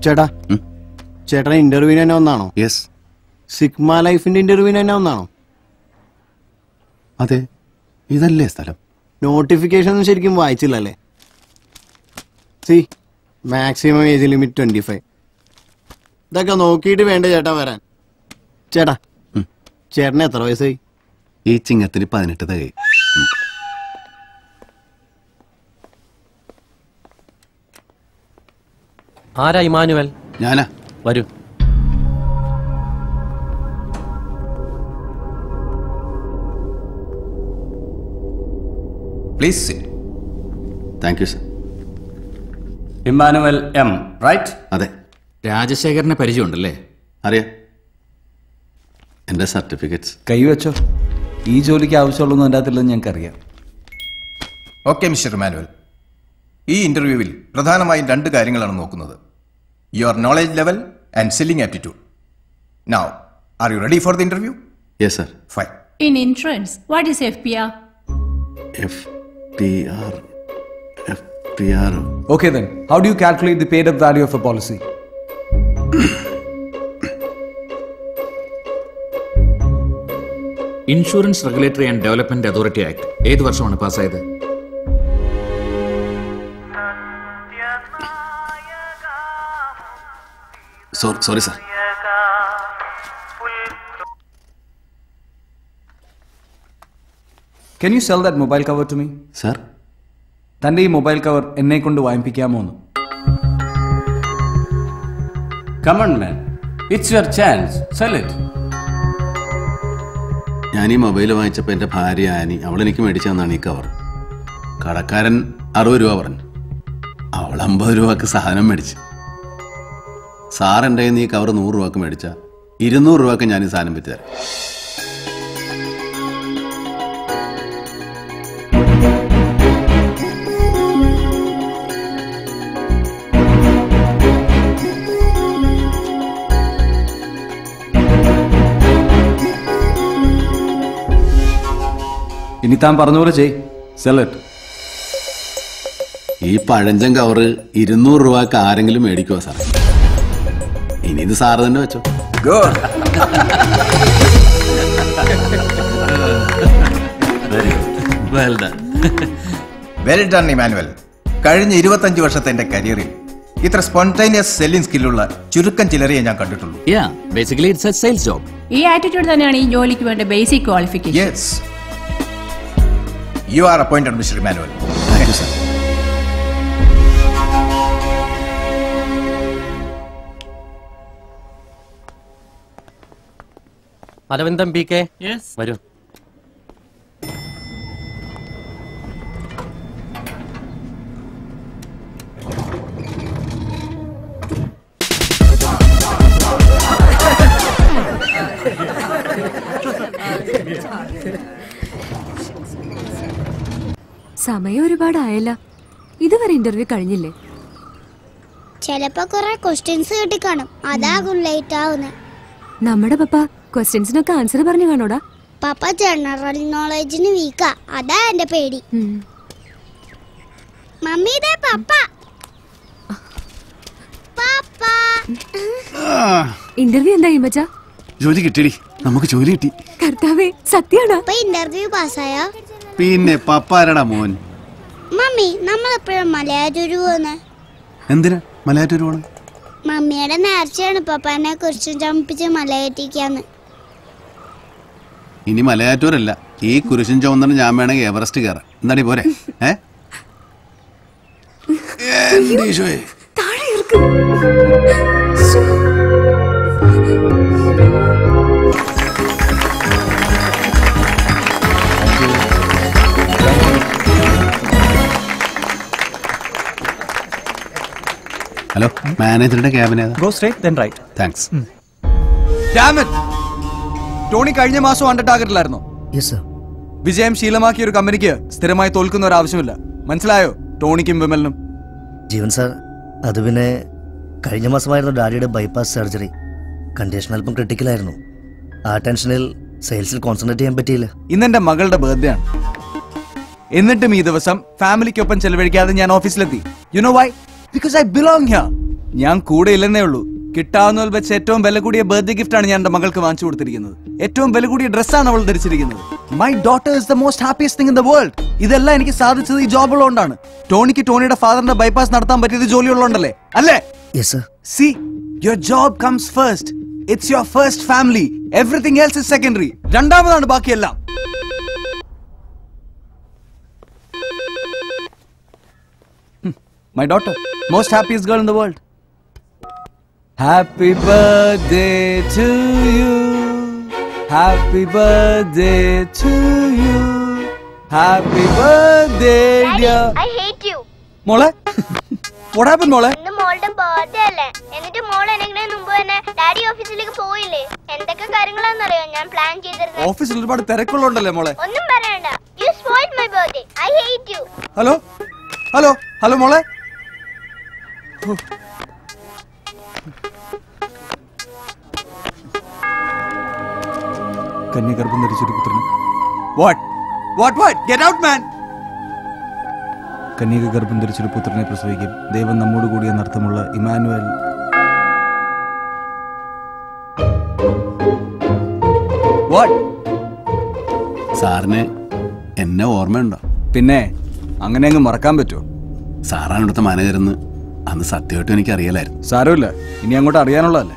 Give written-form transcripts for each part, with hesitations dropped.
ചേട്ടാ ചേട്ടൻ ഇന്റർവ്യൂവിന് തന്നെ വന്നാണോ? യെസ്. സിഗ്മ ലൈഫിന്റെ ഇന്റർവ്യൂവിന് തന്നെ വന്നാണോ? അതെ. ഇതല്ലേ സ്ഥലം? നോട്ടിഫിക്കേഷൻ ഒന്നും ശരിക്കും വായിച്ചില്ലല്ലേ? Maximum age limit 25. ഇതൊക്കെ നോക്കിയിട്ട് വേണ്ട ചേട്ടാ വരാൻ. ചേട്ടാ ചേട്ടന് എത്ര വയസ്സായി? ഈ ചിങ്ങത്തിന് 18 തികയും. ആരാ ഇമാനുവൽ? ഞാനാ. വരൂ. Please sit. Thank you sir. Emmanuel M, right? അതെ. രാജശേഖരനെ പരിചയമുണ്ടല്ലേ? അറിയാം. എൻ്റെ സർട്ടിഫിക്കറ്റ്സ് കൈവച്ചോ. ഈ ജോലിക്ക് ആവശ്യമുള്ളൊന്നും എൻ്റെ അകത്തില്ലെന്ന് ഞങ്ങൾക്കറിയാം. ഓക്കെ മിസ്റ്റർ ഇമ്മാനുവൽ, ഈ ഇന്റർവ്യൂവിൽ പ്രധാനമായും 2 കാര്യങ്ങളാണ് നോക്കുന്നത്: your knowledge level and selling aptitude. Now are you ready for the interview? Yes sir. Fine. In insurance, what is FPR? FPR. Okay then, how do you calculate the paid up value of a policy? Insurance regulatory and development authority act ഏത് വർഷമാണ് പാസ്സായത്? Sorry sir. Can you sell that mobile cover to me? Sir. തൻ്റെ ഈ mobile cover എന്നെ കൊണ്ട് വാങ്ങിപ്പിക്കാമോ എന്ന്? Come on man, it's your chance, sell it. ഞാൻ ഈ മൊബൈൽ വാങ്ങിച്ചപ്പോൾ എൻ്റെ ഭാര്യ ആനി അവളെനിക്ക് മേടിച്ചു തന്നാണ് ഈ കവർ. കടക്കാരൻ 60 രൂപ പറഞ്ഞു, അവൾ 50 രൂപക്ക് സാധനം മേടിച്ചു. സാർ എൻ്റെ കയ്യിൽ നിന്ന് ഈ കവർ 100 രൂപക്ക് മേടിച്ചാൽ 200 രൂപക്ക് ഞാൻ ഈ സാധനം വിറ്റ് തരാം. ഇനി താൻ പറഞ്ഞ പോലെ ചെയ്. Sell it. ഈ പഴഞ്ചൻ കവറ് 200 രൂപക്ക് ആരെങ്കിലും മേടിക്കുമോ സാറേ? ഇനി ഇത് സാറ് തന്നെ വെച്ചോ. Good. Very good, well done. Well done Emmanuel. കഴിഞ്ഞ 25 വർഷത്തെ എൻ്റെ കരിയറിൽ ഇത്ര സ്പോണ്ടേനിയസ് സെല്ലിംഗ് സ്കില്ലുള്ള ചുരുക്കം ചിലരെയെ ഞാൻ കണ്ടിട്ടുള്ളൂ. Yeah, basically it's a sales job. ഈ ആറ്റിറ്റ്യൂഡ് തന്നെയാണ് ഈ ജോലിക്ക് വേണ്ട basic qualification. Yes. You are appointed, Mr. Emmanuel. Thank you, sir. Aravindan PK, വരൂ. സമയം ഒരുപാടായല്ല, ഇതുവരെ ഇന്റർവ്യൂ കഴിഞ്ഞില്ലേ? ചിലപ്പോ കുറെ ക്വസ്റ്റ്യൻസ് കിട്ടിക്കാണും, അതാകും ലേറ്റ് ആവുന്നത്. നമ്മുടെ പപ്പ ക്വസ്റ്റ്യൻസിനൊക്കെ ആൻസർ പറഞ്ഞു കാണോടാ? പപ്പ ജനറൽ നോളജിന് വീക്കാ, അതാ എന്റെ പേടി. മമ്മി ദേ പപ്പ. പപ്പ ഇന്റർവ്യൂ എന്തായി മച്ചാ? ജോലി കിട്ടിയടി, നമുക്ക് ജോലി കിട്ടി. കർത്താവേ, സത്യാണോ? ഇന്റർവ്യൂ പാസ്സായോ? പിന്നെ പപ്പ ആരടാ മോൻ? മമ്മി നമ്മളെപ്പോഴും മലയാറ്റൂര് പോകുന്നേ. എന്തിനാ മലയാറ്റൂര് പോണേ? മമ്മിയുടെ നേർച്ചയാണ് പപ്പാനെ കുറിച്ച് ചമ്പിച്ച് മലയേറ്റിക്കാന്ന്. ഇനി മലയാറ്റൂരല്ല, ഈ കുരിശും ചുമന്നിട്ട് ഞാൻ വേണമെങ്കിൽ എവറസ്റ്റ് കയറാം. എന്താണീ പോരെ? ഹലോ, മാനേജറുടെ ക്യാബിൻ ഏതാ? Go straight, then right. Thanks. Damn it! Tony കഴിഞ്ഞ മാസം അണ്ടർടാർഗറ്റിലായിരുന്നോ? വിജയം ശീലമാക്കിയ ഒരു കമ്പനിക്ക് സ്ഥിരമായി തോൽക്കുന്ന ഒരു ആവശ്യമില്ല. മനസ്സിലായോ ടോണിക്കും വിമലിനും? ജീവൻ സാർ, അത് പിന്നെ കഴിഞ്ഞ മാസമായിരുന്നു ഡാഡിയുടെ ബൈപ്പാസ് സർജറി. കണ്ടീഷൻ അല്പം ക്രിട്ടിക്കലായിരുന്നു. ആ ടെൻഷനിൽ സെയിൽസിൽ കോൺസെൻട്രേറ്റ് ചെയ്യാൻ പറ്റിയില്ല. ഇന്നെന്റെ മകളുടെ ബർത്ത്ഡേ ആണ്. എന്നിട്ടും ഈ ദിവസം ഫാമിലിക്കൊപ്പം ചെലവഴിക്കാതെ ഞാൻ ഓഫീസിലെത്തി. You know why? Because I belong here. ഞാൻ കൂടെ ഇല്ലെന്നേ ഉള്ളൂ. കിട്ടാവുന്നതിൽ വെച്ച് ഏറ്റവും വില കൂടിയ ബർത്ത്ഡേ ഗിഫ്റ്റ് ആണ് ഞാൻ എന്റെ മകൾക്ക് വാങ്ങിച്ചു കൊടുത്തിരിക്കുന്നത്. ഏറ്റവും വില കൂടിയ ഡ്രസ്സാണ് അവൾ ധരിച്ചിരിക്കുന്നത്. My daughter is the most happiest thing in the world. ഇതെല്ലാം എനിക്ക് സാധിച്ചത് ഈ ജോബ് ഉള്ളതുകൊണ്ടാണ്. ടോണിക്ക് ടോണിയുടെ ഫാദറിന്റെ ബൈപ്പാസ് നടത്താൻ പറ്റിയത് ജോലി ഉള്ളതുകൊണ്ടല്ലേ, അല്ലേ? See, your job comes first. It's your first family. Everything else is secondary. രണ്ടാമതാണ് ബാക്കിയെല്ലാം. My daughter, most happiest girl in the world. Happy birthday to you. Happy birthday to you. Happy birthday, dear. I hate you. മോളെ, what happened മോളെ? ഇന്ന് മോളുടെ birthday അല്ലേ? എന്നിട്ട് മോൾ എന്നെങ്കിലും മുമ്പ് തന്നെ ഡാഡി ഓഫീസിലേക്ക് പോയില്ലേ? എന്തൊക്കെ കാര്യങ്ങളാണെന്നറിയോ ഞാൻ പ്ലാൻ ചെയ്തിരുന്നത്? ഓഫീസിൽ ഒരുപാട് തിരക്കുള്ളതുണ്ടല്ലേ മോളെ? ഒന്നും പറയണ്ട. You spoiled my birthday. I hate you. Hello hello hello മോളെ. കന്യഗർഭം ധരിച്ചൊരു പുത്രൻ. What? What? What? Get out, man! കന്യക ഗർഭം ധരിച്ചൊരു പുത്രനെ പ്രസവിക്കും. ദൈവം നമ്മോട് കൂടി എന്നർത്ഥമുള്ള ഇമാനുവൽ. What? സാറിന് എന്നെ ഓർമ്മയുണ്ടോ? പിന്നെ അങ്ങനെ അങ്ങ് മറക്കാൻ പറ്റുമോ? സാറാണ് ഇവിടുത്തെ മാനേജർന്ന് അന്ന് സത്യമായിട്ടും എനിക്ക് അറിയാലായിരുന്നു. സാരമില്ല, ഇനി അങ്ങോട്ട് അറിയാനുള്ളതല്ലേ.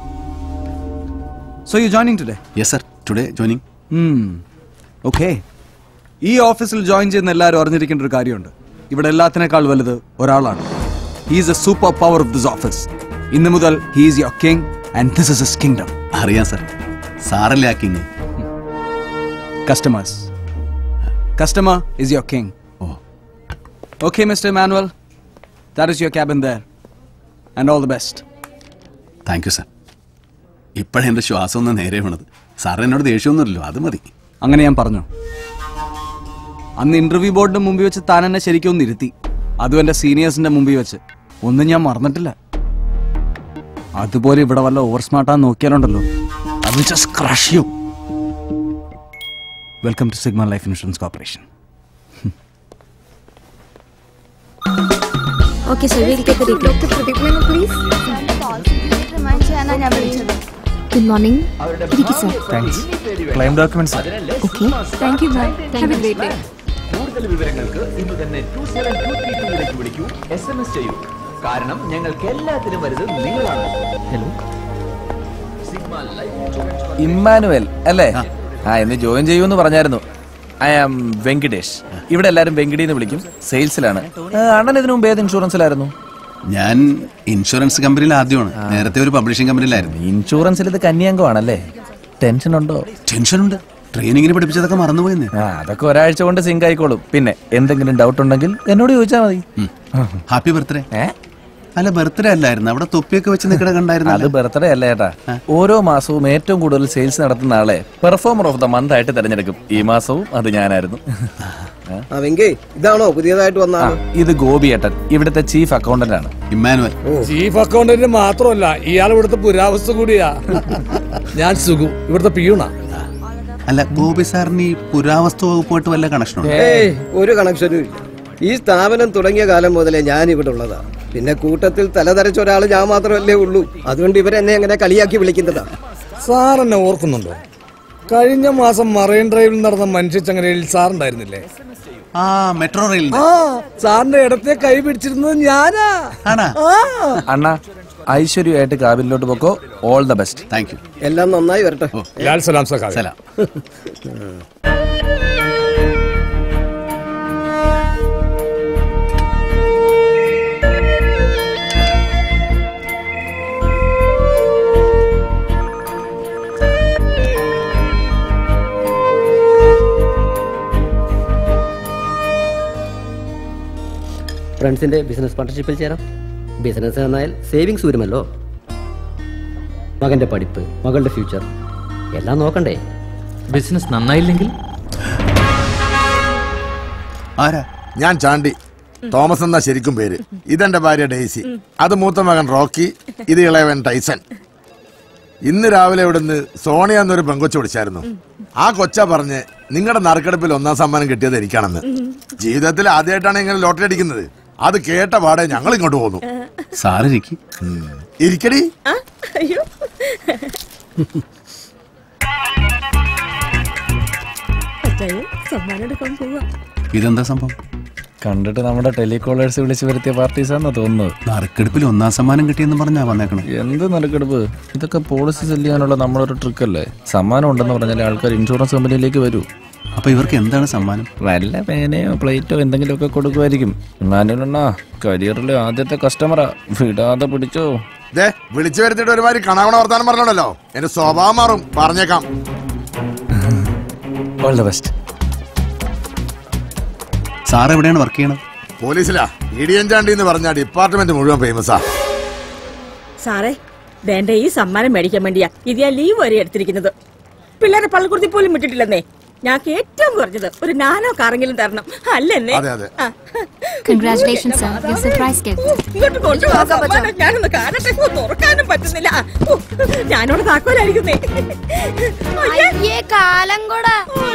So you joining today? Yes sir, today joining. Okay. ഈ ഓഫീസിൽ ജോയിൻ ചെയ്യുന്ന എല്ലാവരും അറിഞ്ഞിരിക്കേണ്ട ഒരു കാര്യമുണ്ട്. ഇവിടെ എല്ലാത്തിനേക്കാൾ വലുത് ഒരാളാണ്. He is a super power of this office. ഇന്ന് മുതൽ he is your king and this is his kingdom. അറിയാം സർ, സാറല്ലേ ആ king. Customers. Customer is your king. Oh. Okay, Mr. Emmanuel. That is your cabin there. And all the best. Thank you, sir. ഇപ്പോഴെൻ്റെ ശ്വാസം ഒന്ന് നേരെ വീണത്. Sir എന്നോട് ദേഷ്യമൊന്നുമില്ലല്ലോ, അത് മതി. അങ്ങനെ ഞാൻ പറഞ്ഞു. അന്ന് ഇന്റർവ്യൂ ബോർഡിന്റെ മുമ്പിൽ വെച്ച് താൻ എന്നെ ശരിക്കും ഒന്ന് ഇരുത്തി. അതും എന്റെ സീനിയേഴ്സിന്റെ മുമ്പിൽ വെച്ച്. ഒന്നും ഞാൻ മറന്നിട്ടില്ല. അതുപോലെ ഇവിടെ വല്ല ഓവർ സ്മാർട്ടാന്ന് നോക്കിയാലുണ്ടല്ലോ, I will just crush you. Welcome to Sigma Life Insurance Corporation. Okay, sir, we'll take the details. Dr. Pradeep Menu, please. Good morning. Thank you, sir. Thanks. Claim documents, sir. Okay. Thank you, ma'am. Have a great day. കൂടുതൽ വിവരങ്ങൾക്ക് ഇന്ന് തന്നെ 27232 വിളിക്കൂ, SMS ചെയ്യൂ. കാരണം ഞങ്ങൾക്ക് എല്ലാത്തിനും വരുന്നത് നിങ്ങളാണ്. ഹലോ, ഇമ്മാനുവൽ അല്ലേ? ഇന്ന് ജോയിൻ ചെയ്യുമെന്ന് പറഞ്ഞായിരുന്നു. I am Venkatesh. ഇവിടെ എല്ലാരും വെങ്കിടി എന്ന് വിളിക്കും. സെയിൽസിലാണ്. അണ്ണൻ ഇതിനു മുമ്പ് ഏത് ഇൻഷുറൻസിലായിരുന്നു? ഞാൻ ഇൻഷുറൻസ് കമ്പനിയിൽ ആദ്യമാണ്. നേരത്തെ ഒരു പബ്ലിഷിംഗ് കമ്പനിയിലായിരുന്നു. ഇൻഷുറൻസിൽ ഇത് കന്യാംഗമാണല്ലേ? ടെൻഷൻ ഉണ്ടോ? ടെൻഷനുണ്ട്. ട്രെയിനിങ്ങിന് പഠിപ്പിച്ചതൊക്കെ മറന്നുപോയെന്ന്. അതൊക്കെ ഒരാഴ്ച കൊണ്ട് സിങ്ക് ആയിക്കോളും. പിന്നെ എന്തെങ്കിലും ഡൗട്ട് ഉണ്ടെങ്കിൽ എന്നോട് ചോദിച്ചാൽ മതി. Happy birthday. അല്ല, ബർത്ത്ഡേ അല്ലായിരുന്നു, അവിടെ തൊപ്പിയൊക്കെ വെച്ച് നിൽക്കണ കണ്ടായിരുന്നു. അത് ബർത്ത്ഡേ അല്ല ചേട്ടാ. ഓരോ മാസവും ഏറ്റവും കൂടുതൽ സെയിൽസ് നടത്തുന്ന ആളെ പെർഫോമർ ഓഫ് ദ മന്ത് ആയിട്ട് തെരഞ്ഞെടുക്കും. ഈ മാസവും അത് ഞാനായിരുന്നു. ഇതാണോ പുതിയതായിട്ട് വന്ന? ഇത് ഗോപിയേട്ടൻ, ഇവിടുത്തെ ചീഫ് അക്കൗണ്ടന്റ് ആണ്. ഇമ്മാനുവൽ. ചീഫ് അക്കൗണ്ടന്റ് മാത്രമല്ല, ഇയാൾ ഇവിടുത്തെ പുരാവസ്തു കൂടിയാ. ഞാൻ സുഖു, ഇവിടുത്തെ പിയൂണാ. അല്ല, ഗോപി സാറിന് ഈ പുരാവസ്തു വകുപ്പായിട്ട് വല്ല കണക്ഷനുണ്ടോ? ഒരു കണക്ഷനും ഇല്ല. ഈ സ്ഥാപനം തുടങ്ങിയ കാലം മുതലേ ഞാൻ ഇവിടെ ഉള്ളതാ. പിന്നെ കൂട്ടത്തിൽ തലതരച്ച ഒരാൾ ഞാൻ മാത്രമല്ലേ ഉള്ളൂ. അതുകൊണ്ട് ഇവരെന്നെ എങ്ങനെ കളിയാക്കി വിളിക്കുന്നതാ. സാർ എന്നെ ഓർക്കുന്നുണ്ടോ? കഴിഞ്ഞ മാസം മറൈൻ ഡ്രൈവിൽ നടന്ന മനുഷ്യച്ചങ്ങലയിൽ സാറുണ്ടായിരുന്നില്ലേ? Metro rail. സാറിന്റെ ഇടത്തെ കൈ പിടിച്ചിരുന്നത് ഞാനാ. അണ്ണാ, ഐശ്വര്യമായിട്ട് കാബിനിലോട്ട് പോക്കോ. All the best. Thank you. എല്ലാം നന്നായി വരട്ടെ. ലാൽ സലാം സഖാ. സലാം. ഫ്രണ്ട്സിന്റെ ബിസിനസ് പാർട്ണർഷിപ്പിൽ ചേരാം. ബിസിനസ് എന്നാൽ സേവിങ്സ് വരുമല്ലോ. മകന്റെ പഠിപ്പ്, മകളുടെ ഫ്യൂച്ചർ എല്ലാം നോക്കണ്ടേ? ബിസിനസ് നന്നായില്ലെങ്കിൽ? ആരാ? ഞാൻ ചാണ്ടി. തോമസ് എന്നാ ശരിക്കും പേര്. ഇതെന്റെ ഭാര്യ ഡെയ്സി. അത് മൂത്ത മകൻ റോക്കി. ഇത് ഇളയവൻ ടൈസൺ. ഇന്ന് രാവിലെ ഇവിടുന്ന് സോണിയ എന്നൊരു പെങ്കൊച്ചു വിളിച്ചായിരുന്നു. ആ കൊച്ച പറഞ്ഞ് നിങ്ങളുടെ നറുക്കെടുപ്പിൽ 1ാം സമ്മാനം കിട്ടിയത് എനിക്കാണെന്ന്. ജീവിതത്തിൽ ആദ്യമായിട്ടാണ് ഇങ്ങനെ ലോട്ടറി അടിക്കുന്നത്. അത് കേട്ട പാടെ ഞങ്ങൾ ഇങ്ങോട്ട് പോന്നു. സാറിരിക്കും ഇരിക്കടി. അയ്യോ സമ്മാനം എടുക്കാൻ പോവാ. ഇതെന്താ സംഭവം? കണ്ടിട്ട് നമ്മുടെ ടെലികോളേഴ്സ് വിളിച്ച് വരുത്തിയ പാർട്ടീസാണെന്ന് തോന്നുന്നത്. നറുക്കെടുപ്പിൽ 1ാം സമ്മാനം കിട്ടിയെന്ന് പറഞ്ഞാ വന്നേക്കണം. എന്ത് നറുക്കെടുപ്പ്? ഇതൊക്കെ പോളിസി സെല് ചെയ്യാനുള്ള നമ്മളൊരു ട്രിക്കല്ലേ. സമ്മാനം ഉണ്ടെന്ന് പറഞ്ഞാൽ ആൾക്കാർ ഇൻഷുറൻസ് കമ്പനിയിലേക്ക് വരൂ. അപ്പൊ ഇവർക്ക് എന്താണ് സമ്മാനം? വല്ല പേനയോ പ്ലേറ്റോ എന്തെങ്കിലുമൊക്കെ കൊടുക്കുമായിരിക്കും. മാനുവലെണ്ണ കരിയറിലെ ആദ്യത്തെ കസ്റ്റമറാ, വിടാതെ പിടിച്ചോ. വിളിച്ചു വരുത്തിട്ട് ഒരുമാതിരി കണാവണ വർത്താനം പറഞ്ഞോണ്ടല്ലോ, എന്റെ സ്വഭാവം മാറും, പറഞ്ഞേക്കാം. All the best. സാർ എവിടെയാണ് വർക്ക് ചെയ്യണത്? പോലീസിലാ. ഇടിയൻ ചാണ്ടി എന്ന് പറഞ്ഞ ഡിപ്പാർട്ട്മെന്റ് മുഴുവൻ ഫേമസാ. സാറേ വേണ്ട, ഈ സമ്മാനം മേടിക്കാൻ വേണ്ടിയാ ഇത് ഞാൻ ലീവ് വരെ എടുത്തിരിക്കുന്നത്. പിള്ളേരെ പള്ളിക്കുടത്തി പോലും വിട്ടിട്ടില്ലെന്നേ. ഞങ്ങൾക്ക് ഏറ്റവും കുറഞ്ഞത് ഒരു നാനോ കാറെങ്കിലും തരണം, അല്ലെന്നേ? Congratulations, sir. Your surprise gift. ഇങ്ങോട്ട് കൊണ്ടുപോകാൻ സമ്മാനം ഞാനൊന്ന് കാണട്ടെ. തുറക്കാനും പറ്റുന്നില്ല. ഞാനോട് താക്കോലായിരിക്കുന്നേ. കാലം കൂടെ.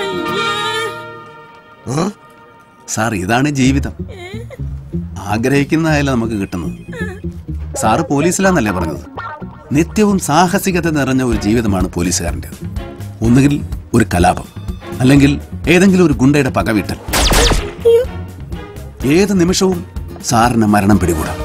സാർ, ഇതാണ് ജീവിതം. ആഗ്രഹിക്കുന്നതായാലും നമുക്ക് കിട്ടുന്നത്. സാറ് പോലീസിലാന്നല്ലേ പറഞ്ഞത്? നിത്യവും സാഹസികത നിറഞ്ഞ ഒരു ജീവിതമാണ് പോലീസുകാരൻ്റെ. ഒന്നുകിൽ ഒരു കലാപം, അല്ലെങ്കിൽ ഏതെങ്കിലും ഒരു ഗുണ്ടയുടെ പകവീട്ടൽ. ഏത് നിമിഷവും സാറിന് മരണം പിടികൂടാം.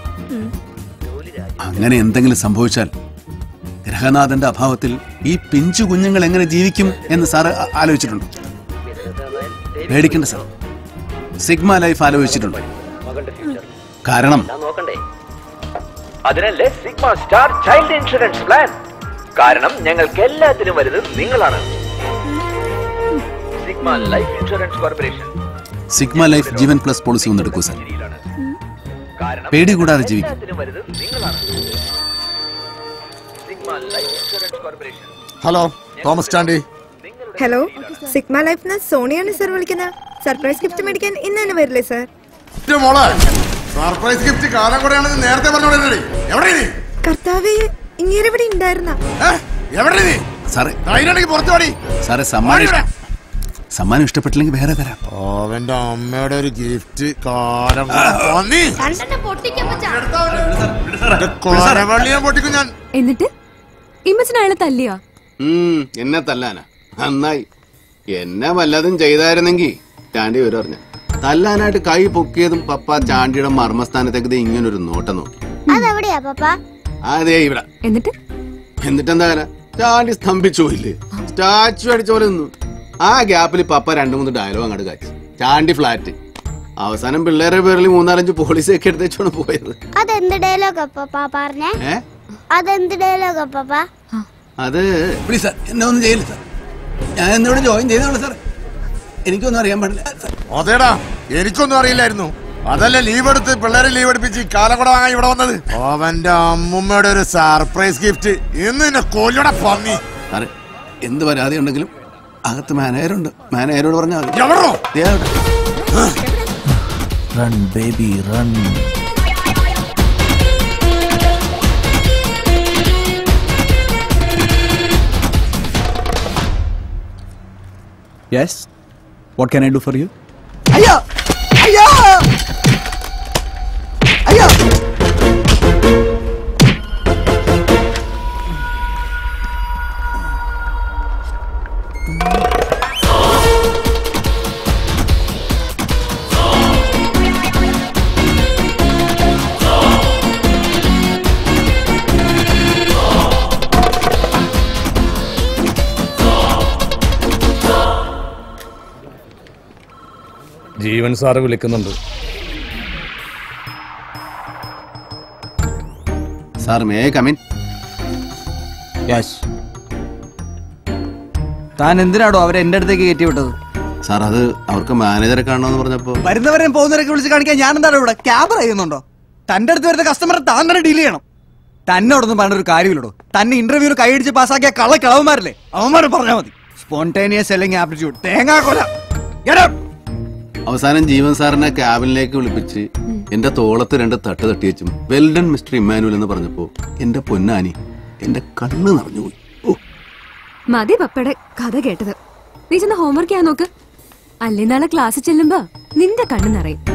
അങ്ങനെ എന്തെങ്കിലും സംഭവിച്ചാൽ ഗ്രഹനാഥന്റെ അഭാവത്തിൽ ഈ പിഞ്ചു കുഞ്ഞുങ്ങൾ എങ്ങനെ ജീവിക്കും എന്ന് സാറ് ആലോചിച്ചിട്ടുണ്ടോ? പേടിക്കണ്ട സാർ, സിഗ്മ ലൈഫ് ആലോചിച്ചിട്ടുണ്ട്. കാരണം അതിനല്ലേ Sigma star child insurance plan. കാരണം ഞങ്ങൾക്ക് എല്ലാത്തിനും വരുന്നത് നിങ്ങളാണ്. Sigma life insurance corporation. Sigma life Jeevan plus policy ഒന്ന് എടുക്കൂ സാർ. പേടി കൂടാതെ ജീവിക്കും. Hello, Thomas Chandy. Hello, Sigma ലൈഫിന് സോണിയാണ് സർ വിളിക്കുന്നത്. സർപ്രൈസ് ഗിഫ്റ്റ് മേടിക്കാൻ ഇന്ന് തന്നെ വരില്ലേ സർ? മോളെ, സർപ്രൈസ് ഗിഫ്റ്റ് കാലം കൂടെയാണെന്ന് നേരത്തെ പറഞ്ഞോളേ. എവിടെ നീ? കർത്താവേ, ഇങ്ങനെ ഉണ്ടായിരുന്ന എവിടെ നീ? സാറേ, പുറത്തു പാടി. സാറേ, സമ്മാനം ഇഷ്ടപ്പെട്ടില്ലെങ്കിൽ വേറെ തരാം. അവന്റെ അമ്മയുടെ ഒരു ഗിഫ്റ്റ് കാലം പൊട്ടിക്കും ഞാൻ. എന്നിട്ട് ഇമ്മച്ചൻ അയാളെ തല്ലിയാ? എന്നെ തല്ലാനാ? നന്നായി. എന്നെ വല്ലതും ചെയ്തായിരുന്നെങ്കിൽ ചാണ്ടി വരും അറിഞ്ഞ. തല്ലാനായിട്ട് കൈ പൊക്കിയതും പപ്പ ചാണ്ടിയുടെ മർമ്മസ്ഥാനത്തേക്ക് ഇങ്ങനൊരു നോട്ടം നോക്കി. അതെവിടെയാ പപ്പ? അതേ ഇവിടെ. എന്നിട്ടെന്താ ചാണ്ടി സ്തംഭിച്ചു പോയില്ലേ? സ്റ്റാച്ചു അടിച്ച പോലെ നിന്നു. ആ ഗ്യാപ്പിൽ പപ്പ 2-3 ഡയലോഗ് അങ്ങോട്ട് കാച്ചു. ചാണ്ടി ഫ്ലാറ്റ്. അവസാനം പിള്ളേരുടെ പേരിൽ 3-4 പോളിസൊക്കെ എടുത്തേച്ചാണ് പോയത്. അതെന്ത് ഡയലോഗ് പറഞ്ഞേ? അതെന്ത് ഡയലോഗ് പപ്പ? അത് പ്ലീസ് സാർ, എന്നെ ഒന്നും ചെയ്യില്ല സാർ. ഞാൻ എന്നോട് ജോയിൻ ചെയ്തോളൂ സാർ. എനിക്കൊന്നും അറിയാൻ പാടില്ല. അതേടാ, എനിക്കൊന്നും അറിയില്ലായിരുന്നു. അതല്ല ലീവ് എടുത്ത് പിള്ളേരെ ലീവ് എടുപ്പിച്ച് കാലം കൂടെ വാങ്ങാൻ ഇവിടെ വന്നത്. അവന്റെ അമ്മൂമ്മയുടെ ഒരു സർപ്രൈസ് ഗിഫ്റ്റ്. ഇന്ന് എന്നെ കൊല്ലൂടെ പന്നി. സാറേ, എന്ത് പരാതി ഉണ്ടെങ്കിലും അകത്ത് മാനേജറുണ്ട്. മാനേജരോട് പറഞ്ഞാൽ run baby run. Yes, what can I do for you? അയ്യോ അയ്യോ അയ്യോ. ജീവൻ സാറ് വിളിക്കുന്നുണ്ട്. Sir, may I come in? Yes. താൻ എന്തിനാടോ അവരെ എന്റെ അടുത്തേക്ക് കയറ്റി വിട്ടത്? സാർ, അത് അവർക്ക് മാനേജറെ കാണണമെന്ന് പറഞ്ഞപ്പോ വരുന്നവരെയും പോകുന്നവരൊക്കെ വിളിച്ച് കാണിക്കാൻ ഞാൻ എന്താണ് ഇവിടെ ക്യാമറ ചെയ്യുന്നുണ്ടോ? തന്റെ അടുത്ത് വരുന്ന കസ്റ്റമറെ താൻ തന്നെ ഡീൽ ചെയ്യണം. തന്നോടൊന്നും പറഞ്ഞൊരു കാര്യമില്ലടോ. തന്നെ ഇന്റർവ്യൂവിന് കൈയടിച്ച് പാസ്സാക്കിയ കിളവന്മാരല്ലേ, അവന്മാരെ പറഞ്ഞാൽ മതി. സ്പോണ്ടേനിയസ് സെല്ലിംഗ് ആപ്റ്റിറ്റ്യൂഡ്, തേങ്ങാക്കൊല. അവസാനം ജീവൻ സാറിനെ ക്യാബിനിലേക്ക് വിളിപ്പിച്ച് എന്റെ തോളത്ത് 2 തട്ട് തട്ടി വെച്ചും വെൽഡൺ മിസ്റ്റർ ഇമ്മാനുവൽ എന്ന് പറഞ്ഞപ്പോ എന്റെ പൊന്നാനി, എന്റെ കണ്ണ് നിറഞ്ഞുപോയി. മതി പപ്പയുടെ കഥ കേട്ടത്. നീ ചെന്ന് ഹോംവർക്ക് ചെയ്യാൻ നോക്ക്. അല്ലേ നാളെ ക്ലാസ്സിൽ ചെല്ലുമ്പോ നിന്റെ കണ്ണ് നിറയും.